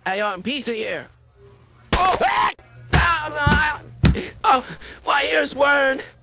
Hey, Peter here. Oh, oh, my ears weren't.